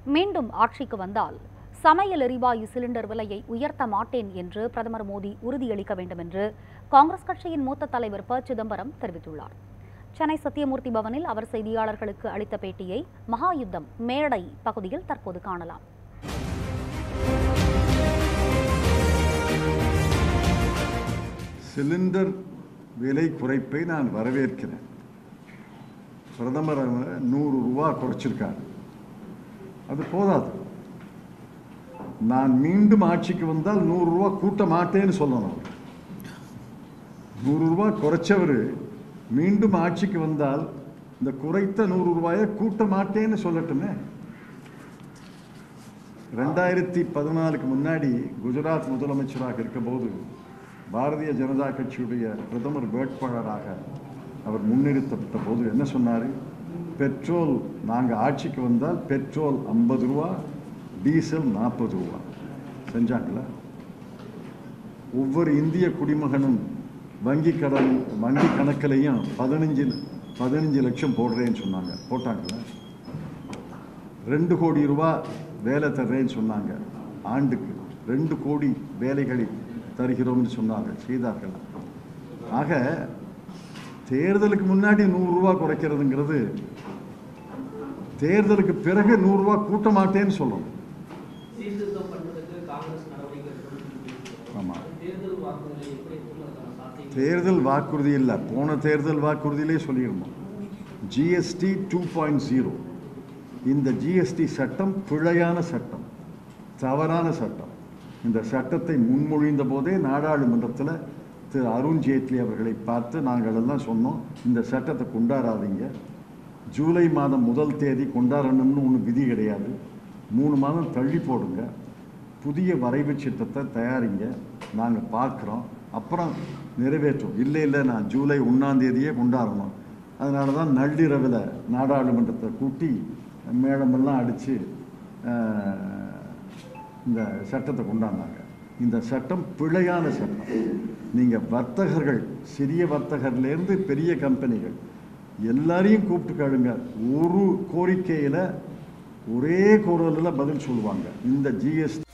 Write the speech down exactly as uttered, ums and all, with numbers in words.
மீண்டும் ஆட்சிக்கு வந்தால் சமையல் எரிவாயு சிலிண்டர் விலையை உயர்த்த மாட்டேன் என்று பிரதமர் மோடி உறுதியளிக்க வேண்டும் என்று காங்கிரஸ் கட்சியின் மூத்த தலைவர் ப சிதம்பரம் தெரிவித்துள்ளார். சென்னை சத்தியமூர்த்தி பவனில் அவர் செய்தியாளர்களுக்கு அளித்த பேட்டியை மகாயுத்தம் மேடை பகுதியில் தற்போது காணலாம். சிலிண்டர் விலை குறைப்பை நான் வரவேற்கிறேன். பிரதமர் நூறு ரூபா குறைச்சிருக்காரு, அது போதாது. நான் மீண்டும் ஆட்சிக்கு வந்தால் நூறு ரூபா கூட்ட மாட்டேன்னு சொல்லணும். நூறு ரூபா குறைச்சவர் மீண்டும் ஆட்சிக்கு வந்தால் இந்த குறைத்த நூறு ரூபாயை கூட்ட மாட்டேன்னு சொல்லட்டுமே. ரெண்டாயிரத்தி பதினாலுக்கு முன்னாடி குஜராத் முதலமைச்சராக இருக்கும்போது பாரதிய ஜனதா கட்சியுடைய பிரதமர் வேட்பாளராக அவர் முன்னிறுத்தப்பட்ட போது என்ன சொன்னார்? பெட்ரோல் நாங்கள் ஆட்சிக்கு வந்தால் பெட்ரோல் ஐம்பது ரூபா, டீசல் நாற்பது ரூபா செஞ்சாங்கள. ஒவ்வொரு இந்திய குடிமகனும் வங்கி கடன் வங்கி கணக்கிலையும் பதினஞ்சு பதினஞ்சு லட்சம் போடுறேன்னு சொன்னாங்க, போட்டாங்கள. ரெண்டு கோடி ரூபா வேலை தர்றேன்னு சொன்னாங்க, ஆண்டுக்கு ரெண்டு கோடி வேலைகளை தருகிறோம்னு சொன்னார்கள், செய்தார்கள். ஆக தேர்தலுக்கு முன்னாடி நூறு ரூபா குறைக்கிறதுங்கிறது தேர்தலுக்கு பிறகு நூறு ரூபா கூட்ட மாட்டேன்னு சொல்லணும். ஆமாம், தேர்தல் வாக்குறுதி இல்லை, போன தேர்தல் வாக்குறுதியிலே சொல்லியிருந்தோம் ஜிஎஸ்டி டூ பாயிண்ட் ஜீரோ. இந்த ஜிஎஸ்டி சட்டம் பிழையான சட்டம், தவறான சட்டம். இந்த சட்டத்தை முன்மொழிந்த போதே நாடாளுமன்றத்தில் திரு அருண்ஜேட்லி அவர்களை பார்த்து நாங்கள் எல்லாம் சொன்னோம், இந்த சட்டத்தை கொண்டாடாதீங்க, ஜூலை மாதம் முதல் தேதி கொண்டாடணும்னு ஒன்று விதி கிடையாது, மூணு மாதம் தள்ளி போடுங்க, புதிய வரைவு சட்டத்தை தயாரிங்க, நாங்கள் பார்க்குறோம், அப்புறம் நிறைவேற்றும். இல்லை இல்லை நான் ஜூலை ஒன்றாம் தேதியே கொண்டாடணும். அதனால தான் நள்ளிரவில் நாடாளுமன்றத்தை கூட்டி மேளமெல்லாம் அடித்து இந்த சட்டத்தை கொண்டாடினாங்க. இந்த சட்டம் பிழையான சட்டம். நீங்கள் வர்த்தகர்கள், சிறிய வர்த்தகர்லேருந்து பெரிய கம்பெனிகள் எல்லாரையும் கூப்பிட்டு கேளுங்க, ஒரு கோரிக்கையில் ஒரே குரலில் பதில் சொல்லுவாங்க. இந்த ஜிஎஸ்டி